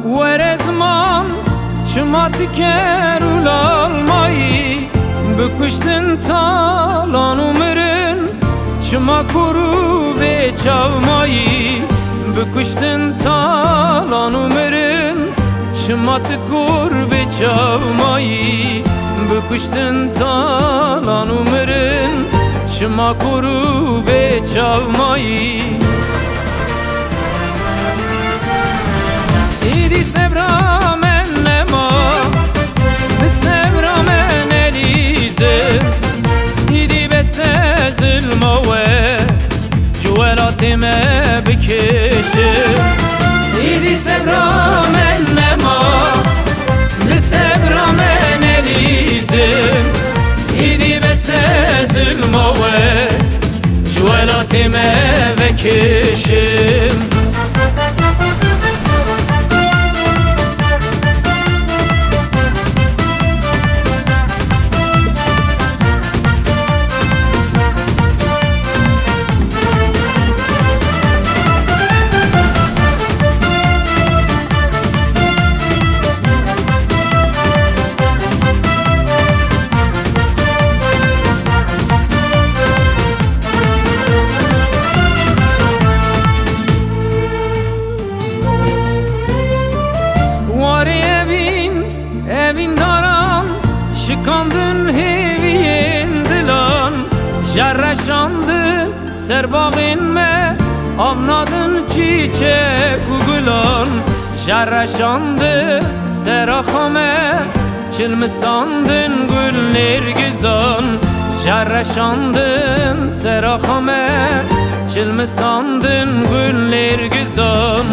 ورزمان چما دکر الالمایی بکشتن تالان و مرن چما کرو به چاومایی بکشتن تالان و مرن چما تکر به چاومایی بکشتن تالان و مرن چما کرو به چاومایی ایدی سبرا من نما به سبرا من الیزه ایدی بسه ظلموه جوالات ما بکشه ایدی سبرا من نما به سبرا من الیزه ایدی بسه ظلموه جوالات ما بکشه evin daran şikandın heviyen dilan jarraşandı serbağın me avnadın çiçek ugulan jarraşandı serahame çilmisandın güller güzan jarraşandın serahame çilmisandın güller güzan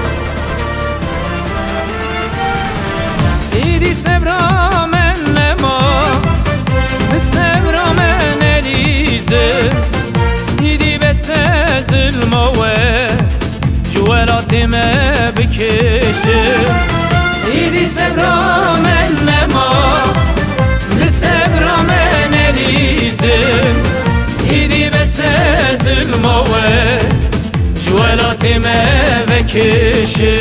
ایدی سبرا من نما به سبرا من الیزه ایدی بسه ظلموه جوالات ما بکشه ایدی سبرا من نما به سبرا من الیزه ایدی بسه ظلموه جوالات ما بکشه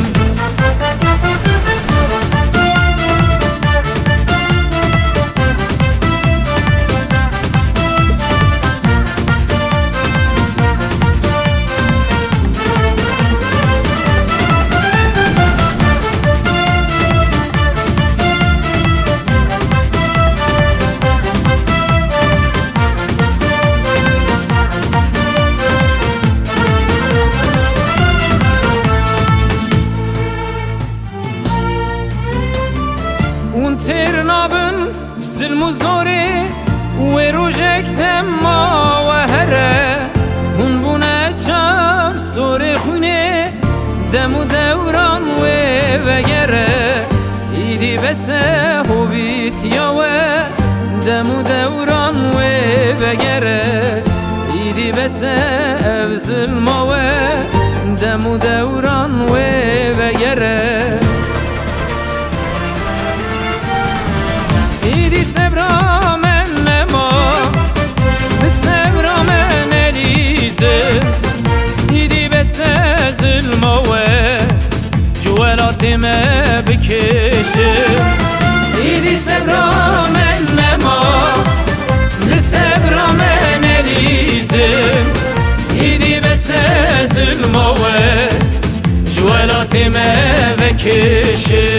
اون ترنابن ظلم و زوری و روژک دما و هره اون بونه چم سور خونه دم و دوران و وگره ایدی بسه خوبیت یاوه دم و دوران و وگره ایدی بسه او ظلموه دم و دوران و وگره ایدی سبرا من نما به سبرا من الیزه ایدی بسه ظلموه جوالات ما بکشه ایدی سبرا من نما به سبرا من الیزه ایدی بسه ظلموه جوالات ما بکشه